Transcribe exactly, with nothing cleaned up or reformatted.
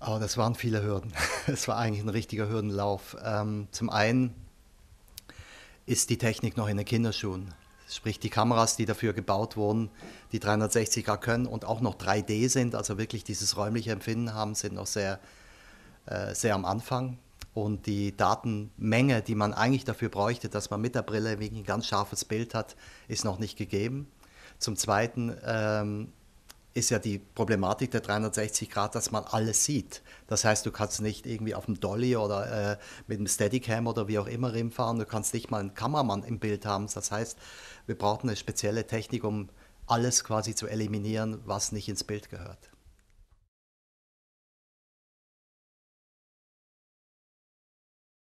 Oh, das waren viele Hürden. Es war eigentlich ein richtiger Hürdenlauf. Ähm, zum einen ist die Technik noch in den Kinderschuhen. Sprich, die Kameras, die dafür gebaut wurden, die dreihundertsechzig Grad können und auch noch drei D sind, also wirklich dieses räumliche Empfinden haben, sind noch sehr, äh, sehr am Anfang. Und die Datenmenge, die man eigentlich dafür bräuchte, dass man mit der Brille wirklich ein ganz scharfes Bild hat, ist noch nicht gegeben. Zum Zweiten ähm, ist ja die Problematik der dreihundertsechzig Grad, dass man alles sieht. Das heißt, du kannst nicht irgendwie auf dem Dolly oder äh, mit dem Steadicam oder wie auch immer rimfahren. Du kannst nicht mal einen Kameramann im Bild haben. Das heißt, wir brauchen eine spezielle Technik, um alles quasi zu eliminieren, was nicht ins Bild gehört.